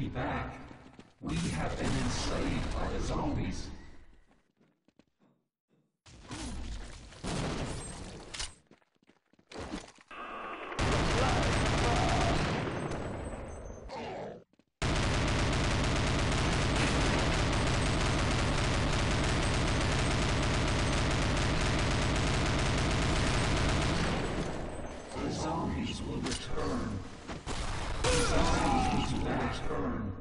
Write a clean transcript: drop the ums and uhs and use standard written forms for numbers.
be back. We have been enslaved by the zombies. The zombies will return. The zombies will return.